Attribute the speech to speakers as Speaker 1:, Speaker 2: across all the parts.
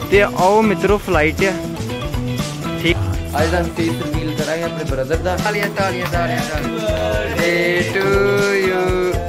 Speaker 1: ते आओ मित्रों फ्लाइट है ठीक। आज हम फेस रिवील करांगे अपने ब्रदर दा। तालियां तालियां तालियां तालियां टू यू।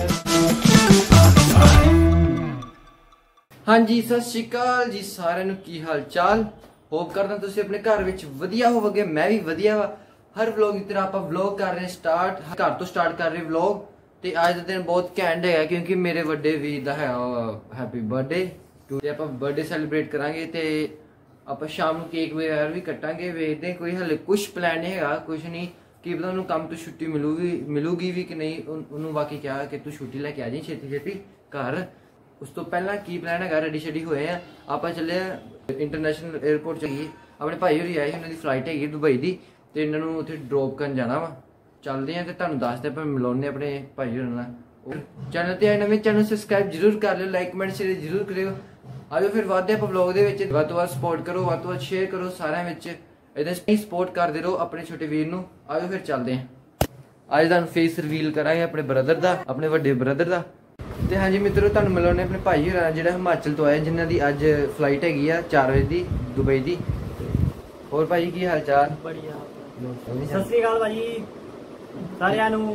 Speaker 1: हाँ जी सत श्री अकाल जी साਰਿਆਂ ਨੂੰ ਕੀ ਹਾਲ ਚਾਲ। होप करदा तुसीं अपने घर विच वधिया होवोगे, मैं भी वधिया वा। हर व्लॉग की तरह आप व्लॉग कर रहे हैं स्टार्ट, घर तो स्टार्ट कर रहे व्लॉग। ते आज का दिन बहुत घैंट है क्योंकि मेरे बड़े वीर दा है हैप्पी बर्थडे टू। आप बर्थडे सैलीब्रेट करांगे ते आप शाम को केक वगैरह भी कटांगे। वेखते कोई हले कुछ प्लान नहीं है, कुछ नहीं कि पता उन्होंने काम तो छुट्टी मिलूगी भी कि नहीं। उन्होंने बाकी क्या कि तू छुट्टी लैके आ जाए छेती छेती घर। उस तो पहला की प्लान है रेडी शेडी होए हैं। आप चले इंटरनेशनल एयरपोर्ट चलिए। अपने भाई होरी आए उन्होंने फ्लाइट है दुबई की, तो इन्होंने उत्थे ड्रॉप करन जाना वा। चलते हैं तो तुहानूं दसदे पर मिलाने अपने भाई होरां नाल। चैनल ते आए नवें चैनल सबसक्राइब जरूर कर लियो, लाइक कमेंट शेयर जरूर करियो। आजो फिर वादे आप व्लॉग दे विच वध तो वध सपोर्ट करो, वध तो वध शेयर करो सारिਆਂ विच। इदां सपोर्ट करदे रहो अपने छोटे वीर नूं। आजो फिर चलते हैं। अज तुहानूं फेस रिवील करांगे अपने ब्रदर दा, अपने वड्डे ब्रदर दा। तो हाँ जी मित्रों तुहानूं मिलाने अपने भाई होरां जिहड़ा हिमाचल तो आए, जिन्हां दी अज फ्लाइट हैगी आ 4 बजे दी दुबई दी। और भाई की हाल चाल? बढ़िया। सत श्री अकाल भाई सारिਆਂ ਨੂੰ।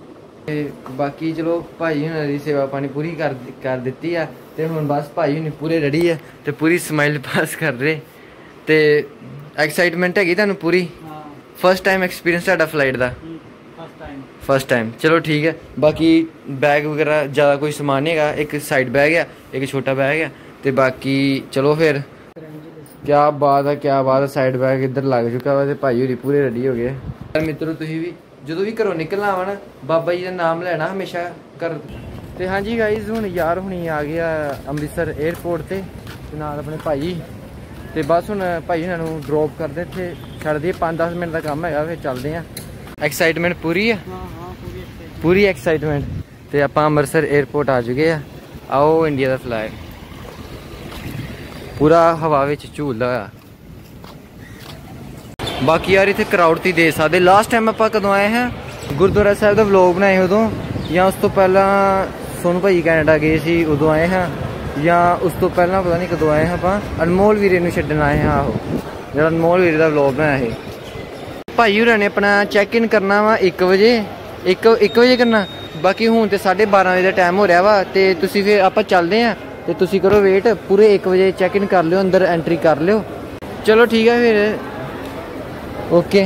Speaker 1: बाकी चलो भाई होरां दी सेवा पानी पूरी कर दित्ती आ ते हुण बस भाई होनी पूरे रेडी है ते पूरी स्माइल पास कर रहे ते एक्साइटमेंट हैगी तुहानूं पूरी। फर्स्ट टाइम एक्सपीरियंस तुहाडा फ्लाइट दा? First time. चलो ठीक है। बाकी बैग वगैरह ज़्यादा कोई समान नहीं है, एक साइड बैग है एक छोटा बैग है तो बाकी चलो फिर। क्या बात है साइड बैग इधर लग चुका वा। भाई होरी पूरे रेडी हो गए। मित्रों तुसीं भी जो भी घरों निकलना वा ना बाबा जी का नाम लेना हमेशा कर। तो हाँ जी गाइज हुण यार हुणी आ गया अमृतसर एयरपोर्ट ते नाल अपने भाई। तो बस हुण भाई हुणां नूं ड्रॉप करदे इत्थे छड्ड दिए। 5-10 मिनट का काम है फिर चलते हैं। एक्साइटमेंट पूरी है? पूरी एक्साइटमेंट। तो आप अमृतसर एयरपोर्ट आ चुके हैं। आओ इंडिया का फ्लाइट पूरा हवा विच झूलदा होया। बाकी यार इतने क्राउड ती दे सकते। लास्ट टाइम आप कदों आए हैं गुरुद्वारा साहब का व्लॉग बनाए उदों, या उस तो पहला सोनू भाई कैनेडा गए सी उदों आए हैं, या उस तो पहला पता नहीं कदों आए हैं आप अनमोल वीरे नूं छड्डण आए हैं। आहो जो अनमोल वीरे का व्लॉग बनाया है। भाई होरां ने अपना चैक इन करना वा 1 बजे, 1 बजे करना। बाकी हूँ तो 12:30 बजे का टाइम हो रहा वा। तो तुसीं फिर आप चलते हैं तो तुसीं करो वेट पूरे 1 बजे चैक इन कर लियो, अंदर एंट्री कर लियो। चलो ठीक है फिर ओके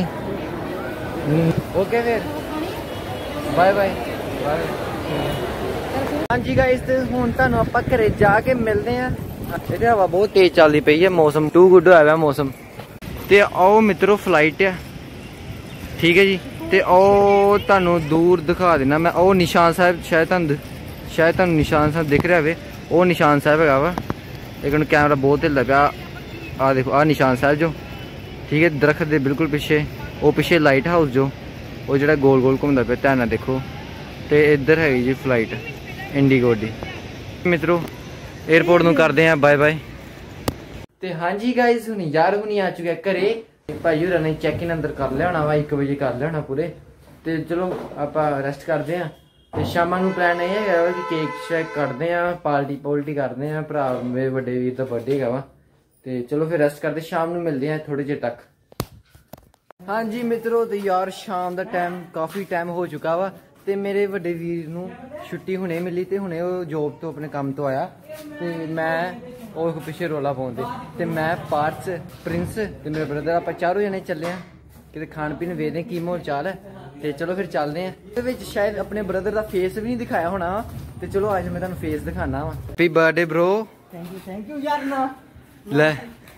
Speaker 1: ओके फिर बाय बाय बाय। हाँ जी गाइस हुण तुहानूं आपां घरे जाके मिलते हैं। इत्थे हवा बहुत तेज चलती पई है, मौसम टू गुड होया मौसम। तो आओ मित्रों फ्लाइट है ठीक है जी। तो आओ तुहानूं दूर दिखा देना मैं। ओ निशान साहब शायद तुहानूं निशान साहब दिख रहा है। वो निशान साहब है वा। लेकिन कैमरा बहुत हिलदा पिया। आ देखो आ निशान साहब जो ठीक है दरख्त दे बिल्कुल पिछे। वो पिछे लाइट हाउस जो वो जो गोल गोल घूमता पे ध्यान देखो। तो इधर है जी फ्लाइट इंडिगो दी। मित्रों एयरपोर्ट नूं करते हैं बाय बाय। तो हाँ जी गाइज हुण यार हुणी आ चुके घरे। भाई होरां ने चैक इन अंदर कर लिया होना वा, 1 बजे कर लिया होना पूरे। तो चलो आप रेस्ट करते हैं। तो शाम नूं प्लान यह है कि केक शेक कटते हैं, पार्टी करते हैं। भरा मेरे बड़े वीर का बर्थडे है वा। तो चलो फिर रेस्ट करते शाम नूं मिलते हैं थोड़े चिर तक। हाँ जी मित्रों तो यार शाम का टाइम काफ़ी टाइम हो चुका वा। तो मेरे बड़े वीर नूं छुट्टी हुणे मिली तो हुणे वो जॉब तो अपने काम तो आया। तो मैं और पिछे रौला पाउंदे ते मैं पार्थ प्रिंस ते मेरे ब्रदर आप चारों जने चले हैं कि खान पीन वेखदे की माहौल चाल है। तो चलो फिर चलते हैं। शायद अपने ब्रदर का फेस भी नहीं दिखाया होना। तो चलो आज मैं तुहानूं फेस दिखाना वा। Happy birthday bro. Thank you यार ना ले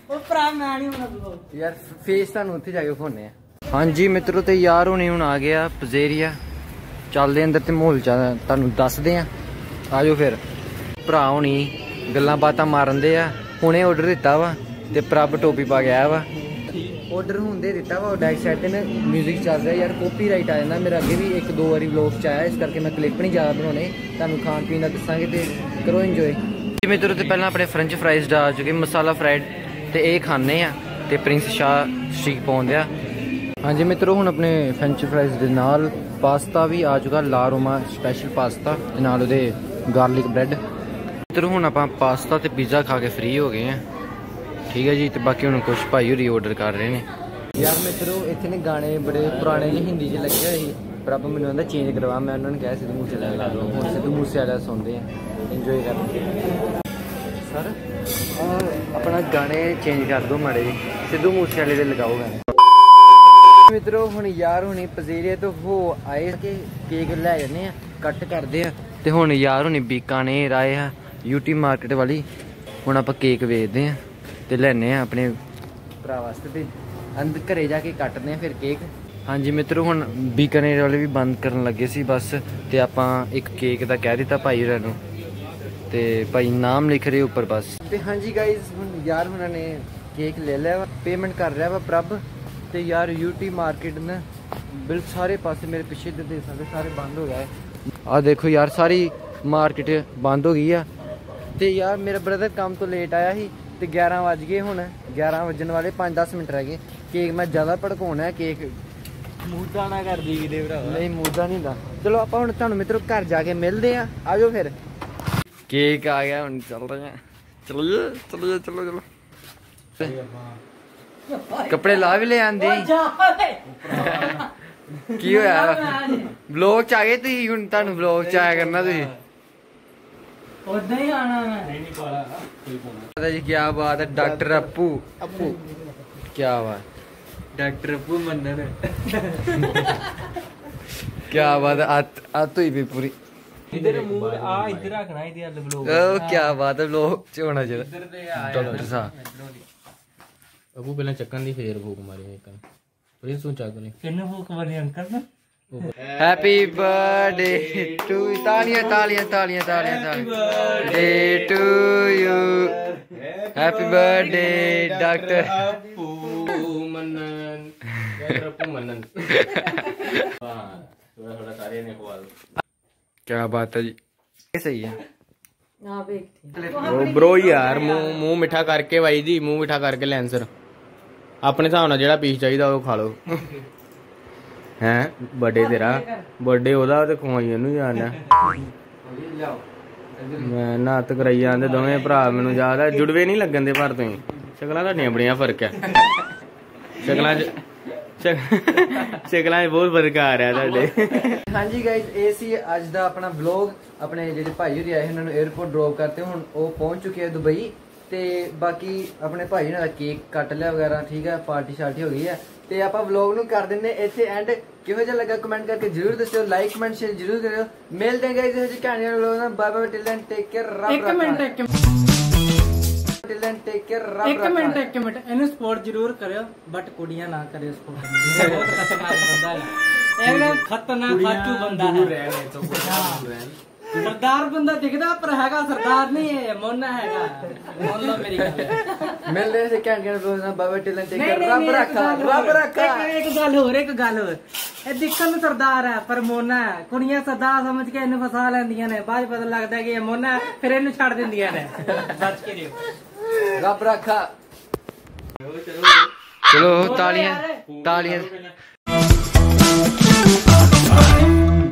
Speaker 1: यार फेस तुहानूं उत्थे जाके विखाउने। हाँ जी मित्रों तो यार हुणे हुण आ गया पजेरिया। चलते अंदर तो माहौल तुहानूं दसदे हैं। आजो फिर भरा होनी गल्लां बातां मारन दे आ। हुणे ऑर्डर दिता वा ते प्रभ टोपी पा गया वा। ऑर्डर होंदे दिता वा बैक साइड ते म्यूजिक चल रहा है। यार कॉपीराइट आ जाता। मेरा अगे भी 1-2 बारी व्लॉग च आया, इस करके मैं क्लिप नहीं ज़्यादा बनाने। तुहानूं खान पीन का दसांगे तो करो इंजॉय। मित्रों तो पहला अपने फ्रेंच फ्राइज आ चुके मसाला फ्राइड तो ये खाने तो प्रिंस शाह स्ट्रीक पाउंदे आ। हाँ जी मित्रों हुण अपने फ्रेंच फ्राइज के नाल पास्ता भी आ चुका ला रोमा स्पैशल पास्ता नाल उहदे गार्लिक ब्रैड। मित्रों हुण आपां पास्ता ते पिज़्ज़ा खा के फ्री हो गए हैं। ठीक है जी। तो बाकी हुण कुछ भाई होरी ऑर्डर कर रहे हैं यार मित्रों। इत्थे ने गाने बड़े पुराने जे हिंदी च लगे हुए सी, पर आप मैनूं आंदा चेंज करवा। मैं उन्होंने कहा सिद्धू मूसेवाला ला दो। हुण सिद्धू मूसेवाला सुनते हैं, इंजॉय करते सर। अपना गाने चेंज कर दो माड़े जी, सिद्धू मूसेवाले दे लगाओ गाने। मित्रों हुण यार हुणी पजेरे तो हो आए कि केक लै जाने कट करते हैं। तो हुण यार हुणी बीकानेर आए हैं यूटी मार्केट वाली। हुण आपां केक वेचते हैं तो लैने अपने भरा वास्ते, ते अंदर घरे जाके कटते हैं फिर केक। हाँ जी मित्रों हुण बीकानेर वाले भी बंद करन लगे सी बस। तो आपां एक केक दा कह दिता भाई होरां नूं, ते भाई नाम लिख रहे ऊपर बस। तो हाँ जी गाइज हुण यार हुणां ने केक ले लिया वा, पेमेंट कर रहा वा प्रभ। तो यार यूटी मार्केट ने बिल्कुल सारे पासे मेरे पीछे दे सकते सारे बंद हो गए। आ देखो यार सारी मार्केट बंद हो गई है। तो यार मेरा ब्रदर काम तो लेट आया ही, तो 11 बज गए हुण 11 बजन वाले 5-10 मिनट रह गए। केक मैं ज़्यादा भड़काउणा है, केक मूदा ना कर दी वीरे भरा। नहीं मूदा नहीं था। चलो आप हुण तुहानूं मित्रों घर जाके मिलते हैं, आ जाओ फिर। केक आ गया हुण चल रहे हैं। चलो चलो चलो चलो कपड़े ला भी ले आंदे की होया ब्लॉग च आ गए तुसीं। हुण तुहानूं ब्लॉग च आया करना तुसीं उदा ही आना। मैं जी क्या बात है डॉक्टर अप्पू। अप्पू क्या बात डॉक्टर अप्पू मनन क्या बात है। आत हुई भी पूरी इधर मुंह आ इधर रखना इधर ब्लॉग। ओ क्या बात है ब्लॉग च होना चाहिए डॉक्टर साहब। अबू पहले चक्कन दी फिर भूख मारी एक प्रिंस नु चक ने किन्ने भूख मारी अंकल ना। हैप्पी बर्थडे टू तालियां तालियां तालियां तालियां birthday to you. Happy birthday doctor Appu Manan doctor Appu Manan. हां थोड़ा सारे ने खवा दो। क्या बात है जी सही है। ओ ब्रो यार मुंह मिठा करके भाई जी मुंह मिठा करके ले आंसर अपने हिसाब नाल जेड़ा पीस चाहिदा ओ खा लो। हैं बर्थडे तेरा बर्थडे ओदा ते खुआई इनू जाना। मैं नात कराई आंदे दोवें भरा मैनू याद है जुड़वे नहीं लगन दे पर तुसीं शक्लां तुहाडियां बड़ियां फर्क है शक्लां शक्लां बहुत फर्क आ रहा तुहाडे। हाँ जी गाइज ये सी अज दा अपना व्लॉग। अपने जेडे भाई होरी आए उन्होंने एयरपोर्ट ड्रॉप करते हुण वो पहुंच चुके हैं दुबई। ते बाकी अपने भाई होना केक कट लिया वगैरह ठीक है पार्टी शार्टी हो गई है। तो आप व्लॉग नूं कर दिंदे इत्थे एंड। किहो जिहा लगा कमेंट करके जरूर दस्सिओ, लाइक कमेंट शेयर जरूर करियो। मिलते हैं गाइस इहो कहानी वाले व्लॉग नाल। Bye bye till then take care रब रखा। एक मिनट इन्हें सपोर्ट जरूर करियो बट कुड़ियां ना करियो सपोर्ट। बहुत खतरनाक बंदा है, एकदम खतरनाक फालतू बंदा है। सरदार बंदा दिखदा पर हैगा सरदार नहीं है, मोना हैगा। मोन लो मेरी गल। मिलदे से घंटे बाबा टिलन टेक रब रखा रब रखा। एक गल हो ए दिखण में सरदार है पर मोना है। कुड़ियां सरदार समझ के इन्हें फसा लैंदियां ने, बाद पता लगदा है कि ये मोना है, फिर इन्हें छड़ दिंदियां ने। बच के रहियो रब रखा। चलो तालियां तालियां